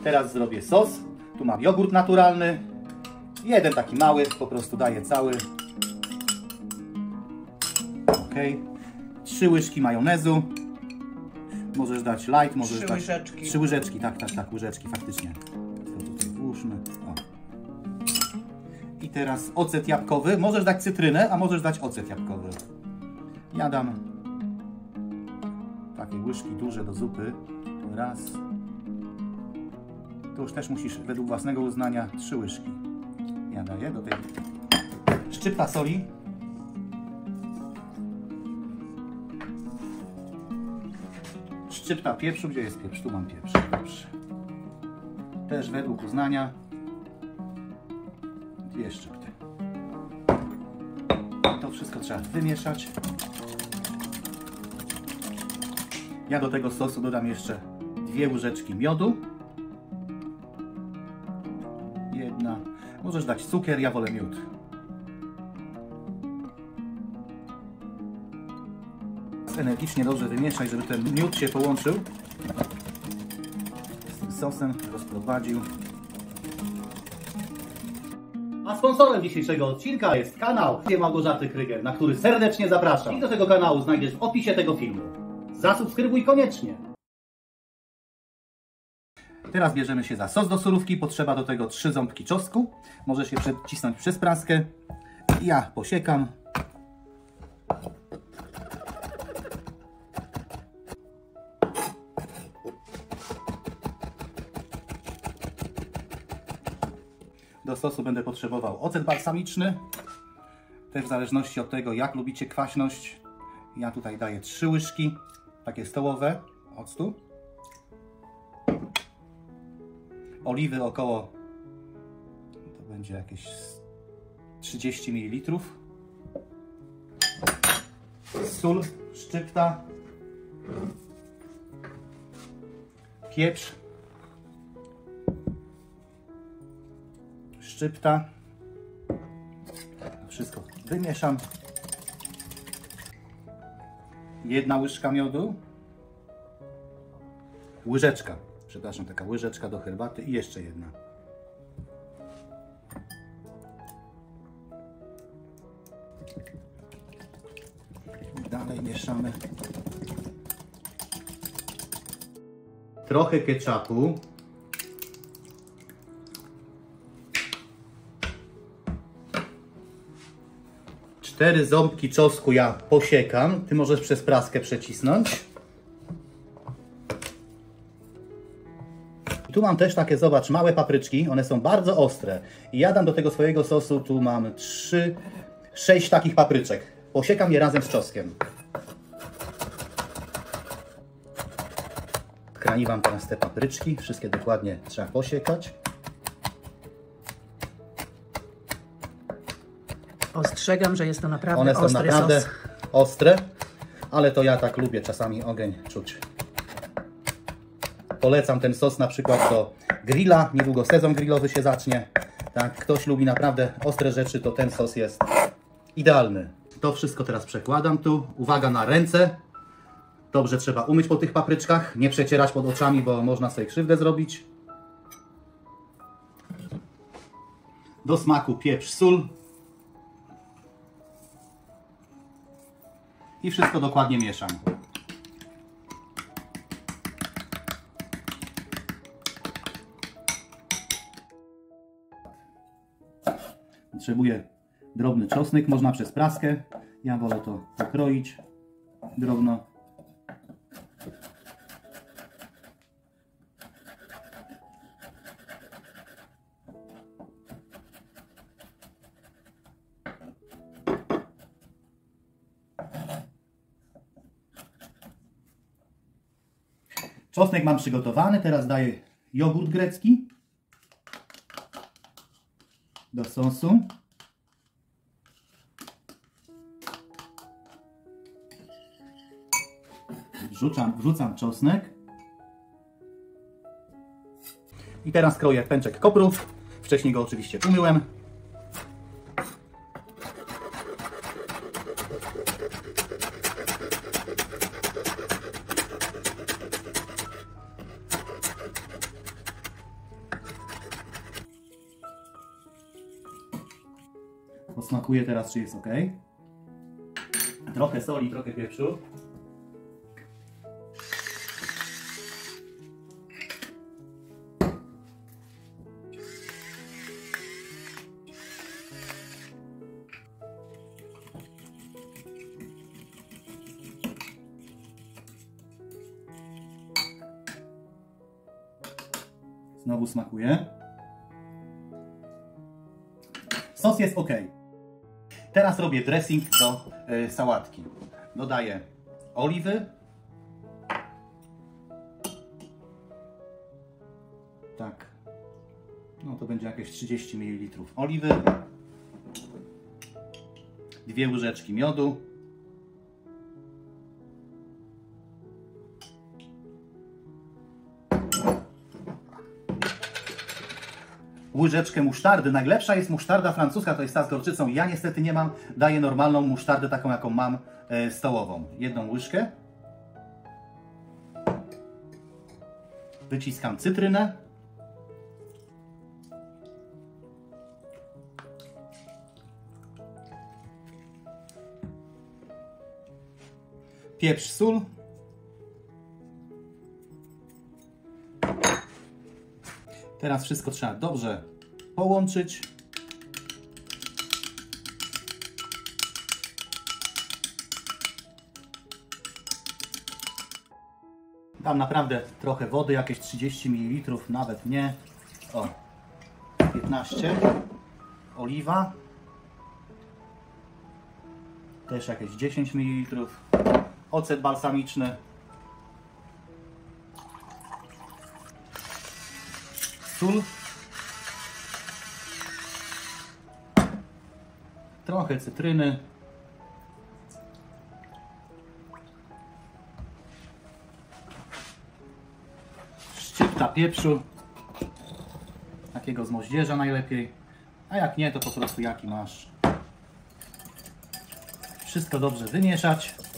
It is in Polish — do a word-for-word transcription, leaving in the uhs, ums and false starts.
Teraz zrobię sos. Tu mam jogurt naturalny. Jeden taki mały, po prostu daję cały. Ok. Trzy łyżki majonezu. Możesz dać light, możesz Trzy dać... łyżeczki. Trzy łyżeczki, tak, tak, tak, łyżeczki, faktycznie. To tutaj włóżmy. O. I teraz ocet jabłkowy. Możesz dać cytrynę, a możesz dać ocet jabłkowy. Ja dam takie łyżki duże do zupy. Raz. To już też musisz według własnego uznania trzy łyżki. Ja daję do tej szczypta soli. Szczypta pieprzu. Gdzie jest pieprz? Tu mam pieprz. Dobrze. Też według uznania dwie szczypty. To wszystko trzeba wymieszać. Ja do tego sosu dodam jeszcze dwie łyżeczki miodu. Jedna. Możesz dać cukier, ja wolę miód. Energicznie dobrze wymieszać, żeby ten miód się połączył z tym sosem, rozprowadził. A sponsorem dzisiejszego odcinka jest kanał Małgorzaty Krygier, na który serdecznie zapraszam. I do tego kanału znajdziesz w opisie tego filmu. Zasubskrybuj koniecznie. Teraz bierzemy się za sos do surówki. Potrzeba do tego trzy ząbki czosnku. Możesz je przecisnąć przez praskę. Ja posiekam. Do sosu będę potrzebował ocet balsamiczny. Też w zależności od tego, jak lubicie kwaśność. Ja tutaj daję trzy łyżki, takie stołowe octu. Oliwy około, to będzie jakieś trzydzieści mililitrów. Sól, szczypta. Pieprz. Szczypta. Wszystko wymieszam. Jedna łyżka miodu. Łyżeczka. Przepraszam, taka łyżeczka do herbaty i jeszcze jedna. Dalej mieszamy. Trochę ketchupu. Cztery ząbki czosnku ja posiekam. Ty możesz przez praskę przecisnąć. Tu mam też takie, zobacz, małe papryczki. One są bardzo ostre. I ja dam do tego swojego sosu, tu mam trzy, sześć takich papryczek. Posiekam je razem z czosnkiem. Kraniwam teraz te papryczki. Wszystkie dokładnie trzeba posiekać. Ostrzegam, że jest to naprawdę One są ostry naprawdę sos. ostre, ale to ja tak lubię czasami ogień czuć. Polecam ten sos na przykład do grilla. Niedługo sezon grillowy się zacznie. Tak, ktoś lubi naprawdę ostre rzeczy, to ten sos jest idealny. To wszystko teraz przekładam tu. Uwaga na ręce. Dobrze trzeba umyć po tych papryczkach. Nie przecierać pod oczami, bo można sobie krzywdę zrobić. Do smaku pieprz, sól. I wszystko dokładnie mieszam. Potrzebuję drobny czosnek, można przez praskę. Ja wolę to pokroić drobno. Czosnek mam przygotowany, teraz daję jogurt grecki do sosu. Wrzucam, wrzucam czosnek. I teraz kroję pęczek koprów. Wcześniej go oczywiście umyłem. Posmakuję teraz, czy jest ok. Trochę soli, trochę pieprzu. Znowu smakuje. Sos jest ok. Teraz robię dressing do y, sałatki. Dodaję oliwy. Tak. No to będzie jakieś trzydzieści mililitrów oliwy. Dwie łyżeczki miodu. Łyżeczkę musztardy. Najlepsza jest musztarda francuska, to jest ta z gorczycą. Ja niestety nie mam, daję normalną musztardę, taką jaką mam, e, stołową. Jedną łyżkę. Wyciskam cytrynę. Pieprz, sól. Teraz wszystko trzeba dobrze połączyć. Dam naprawdę trochę wody, jakieś trzydzieści mililitrów, nawet nie. O, piętnaście. Oliwa. Też jakieś dziesięć mililitrów. Ocet balsamiczny. Sól. Trochę cytryny. Szczypta pieprzu. Takiego z moździerza najlepiej. A jak nie, to po prostu jaki masz. Wszystko dobrze wymieszać.